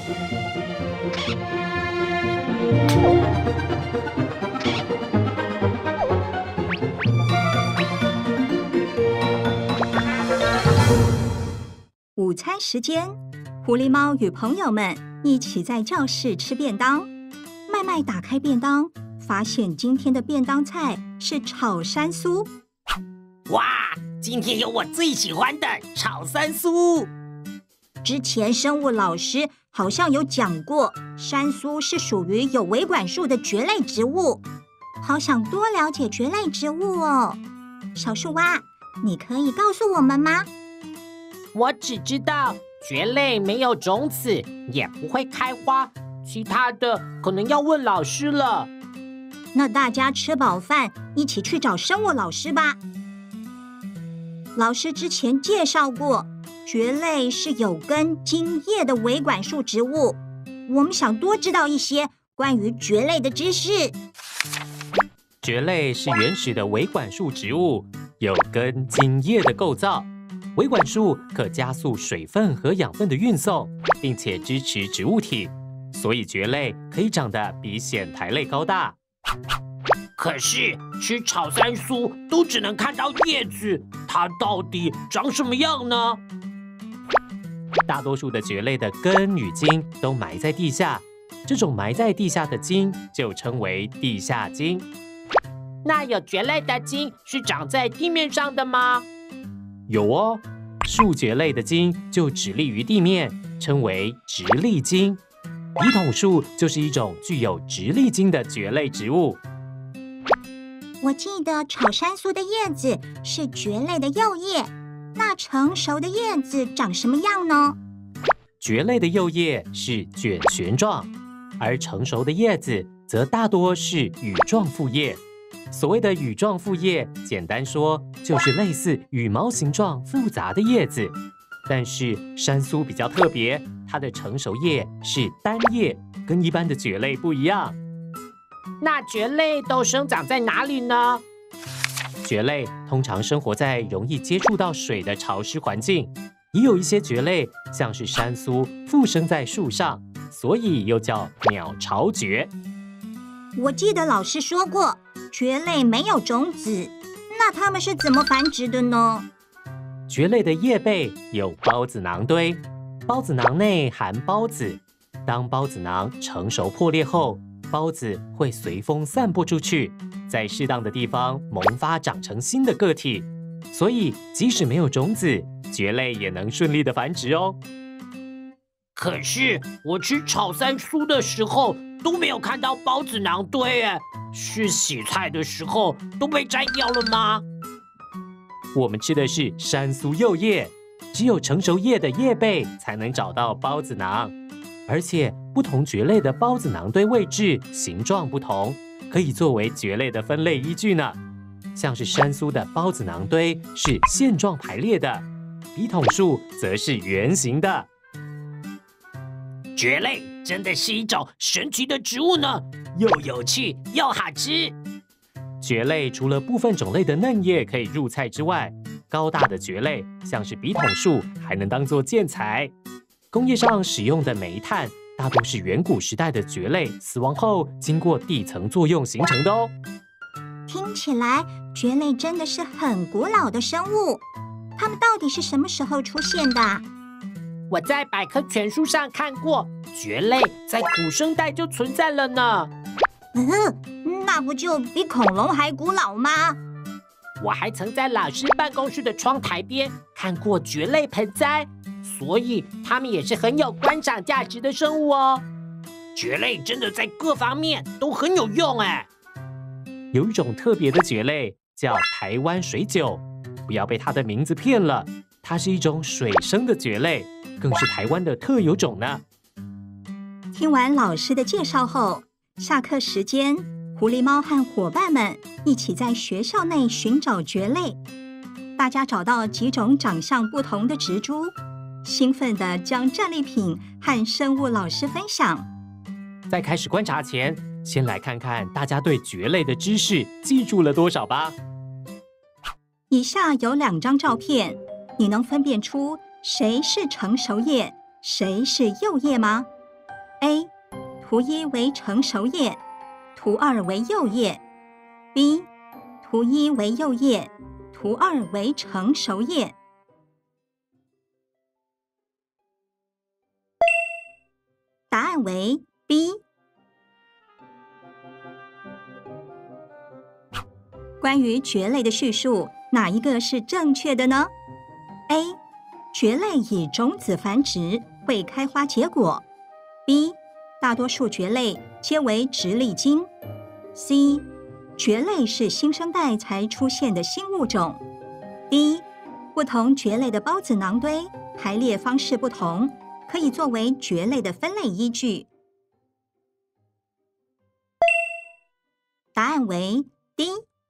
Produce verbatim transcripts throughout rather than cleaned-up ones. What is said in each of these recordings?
午餐时间，狐狸猫与朋友们一起在教室吃便当。麦麦打开便当，发现今天的便当菜是炒山酥。 哇，今天有我最喜欢的炒山酥。 之前生物老师好像有讲过，山酥是属于有维管束的蕨类植物。好想多了解蕨类植物哦。小树蛙，你可以告诉我们吗？ 我只知道蕨类没有种子，也不会开花，其他的可能要问老师了。 那大家吃饱饭，一起去找生物老师吧。老师之前介绍过，蕨类是有根茎叶的维管束植物。我们想多知道一些关于蕨类的知识。 蕨类是原始的维管束植物，有根茎叶的构造。维管束可加速水分和养分的运送，并且支持植物体，所以蕨类可以长得比藓苔类高大。 可是吃炒山酥都只能看到叶子，它到底长什么样呢？ 大多数的蕨类的根与茎都埋在地下，这种埋在地下的茎就称为地下茎。 那有蕨类的茎是长在地面上的吗？ 有哦，树蕨类的茎就直立于地面，称为直立茎。笔筒树就是一种具有直立茎的蕨类植物。 我记得炒山酥的叶子是蕨类的幼叶，那成熟的叶子长什么样呢？ 蕨类的幼叶是卷旋状，而成熟的叶子则大多是羽状复叶。所谓的羽状复叶，简单说就是类似羽毛形状复杂的叶子。但是山酥比较特别，它的成熟叶是单叶，跟一般的蕨类不一样。 那蕨类都生长在哪里呢？ 蕨类通常生活在容易接触到水的潮湿环境，也有一些蕨类，像是山酥，附生在树上，所以又叫鸟巢蕨。 我记得老师说过，蕨类没有种子，那它们是怎么繁殖的呢？ 蕨类的叶背有孢子囊堆，孢子囊内含孢子。当孢子囊成熟破裂后，孢子会随风散播出去，在适当的地方萌发长成新的个体。所以，即使没有种子，蕨类也能顺利的繁殖哦。 可是我吃炒山酥的时候都没有看到孢子囊堆，哎，是洗菜的时候都被摘掉了吗？ 我们吃的是山酥幼叶，只有成熟叶的叶背才能找到孢子囊，而且不同蕨类的孢子囊堆位置、形状不同，可以作为蕨类的分类依据呢。像是山酥的孢子囊堆是线状排列的，笔筒树则是圆形的。 蕨类真的是一种神奇的植物呢，又有趣又好吃。 蕨类除了部分种类的嫩叶可以入菜之外，高大的蕨类像是笔筒树还能当作建材。工业上使用的煤炭大多是远古时代的蕨类死亡后经过地层作用形成的哦。 听起来蕨类真的是很古老的生物，它们到底是什么时候出现的啊？ 我在百科全书上看过，蕨类在古生代就存在了呢。 嗯，那不就比恐龙还古老吗？ 我还曾在老师办公室的窗台边看过蕨类盆栽，所以它们也是很有观赏价值的生物哦。蕨类真的在各方面都很有用哎。 有一种特别的蕨类叫台湾水韭，不要被它的名字骗了，它是一种水生的蕨类，更是台湾的特有种呢。 听完老师的介绍后，下课时间，狐狸猫和伙伴们一起在学校内寻找蕨类。大家找到几种长相不同的植株，兴奋地将战利品和生物老师分享。 在开始观察前，先来看看大家对蕨类的知识记住了多少吧。 以下有两张照片，你能分辨出谁是成熟叶，谁是幼叶吗？ A. 图一为成熟叶，图二为幼叶 B. 图一为幼叶，图二为成熟叶。答案为 B。 关于蕨类的叙述，哪一个是正确的呢？ A. 蕨类以种子繁殖，会开花结果。 B. 大多数蕨类皆为直立茎。 C. 蕨类是新生代才出现的新物种。 D. 不同蕨类的孢子囊堆排列方式不同，可以作为蕨类的分类依据。答案为 D。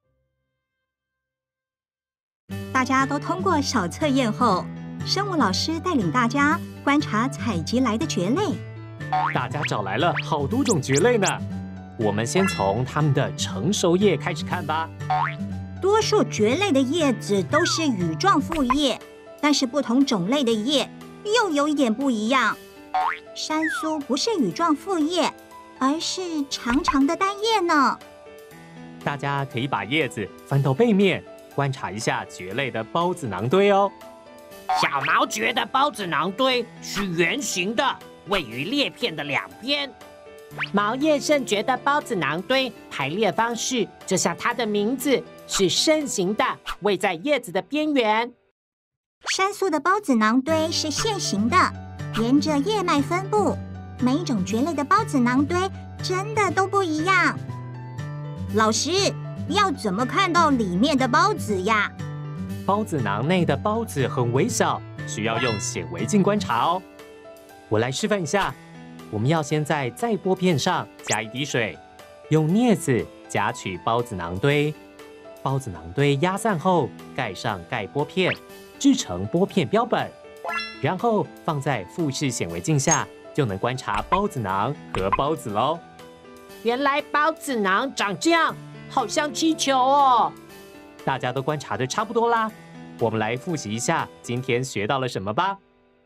大家都通过小测验后，生物老师带领大家观察采集来的蕨类。 大家找来了好多种蕨类呢。我们先从它们的成熟叶开始看吧。 多数蕨类的叶子都是羽状复叶，但是不同种类的叶又有一点不一样。山苏不是羽状复叶，而是长长的单叶呢。 大家可以把叶子翻到背面，观察一下蕨类的孢子囊堆哦。 小毛蕨的孢子囊堆是圆形的，位于叶片的两边。毛叶圣蕨的孢子囊堆排列方式就像它的名字，是扇形的，位在叶子的边缘。 山苏的孢子囊堆是线形的，沿着叶脉分布。每一种蕨类的孢子囊堆真的都不一样。老师，要怎么看到里面的孢子呀？ 孢子囊内的孢子很微小，需要用显微镜观察哦。我来示范一下。我们要先在载玻片上加一滴水，用镊子夹取孢子囊堆。孢子囊堆压散后，盖上盖玻片，制成玻片标本，然后放在复视显微镜下，就能观察孢子囊和孢子喽。 原来孢子囊长这样，好像气球哦。 大家都观察的差不多啦，我们来复习一下今天学到了什么吧。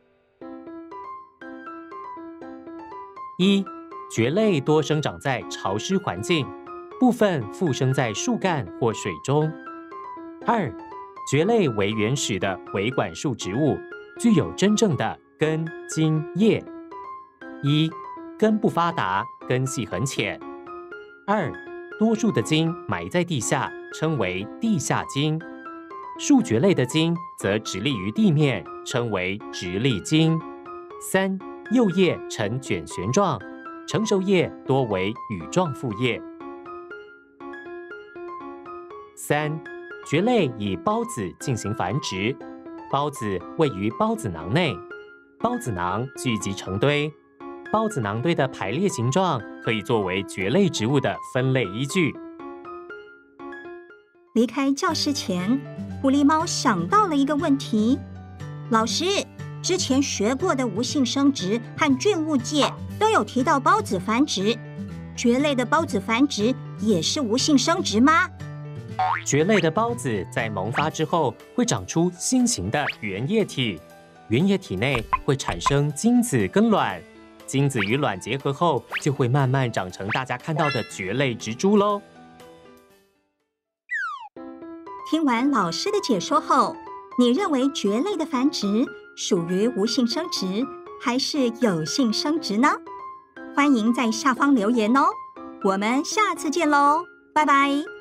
一、蕨类多生长在潮湿环境，部分附生在树干或水中。二、蕨类为原始的维管束植物，具有真正的根、茎、叶。一、根不发达，根系很浅。二、多数的茎埋在地下，称为地下茎。树蕨类的茎则直立于地面，称为直立茎。三、幼叶呈卷旋状，成熟叶多为羽状复叶。三、蕨类以孢子进行繁殖，孢子位于孢子囊内，孢子囊聚集成堆，孢子囊堆的排列形状可以作为蕨类植物的分类依据。 离开教室前，狐狸猫想到了一个问题：老师，之前学过的无性生殖和菌物界都有提到孢子繁殖，蕨类的孢子繁殖也是无性生殖吗？ 蕨类的孢子在萌发之后会长出新型的原液体，原液体内会产生精子跟卵，精子与卵结合后就会慢慢长成大家看到的蕨类植株喽。 听完老师的解说后，你认为蕨类的繁殖属于无性生殖还是有性生殖呢？欢迎在下方留言哦。我们下次见喽，拜拜。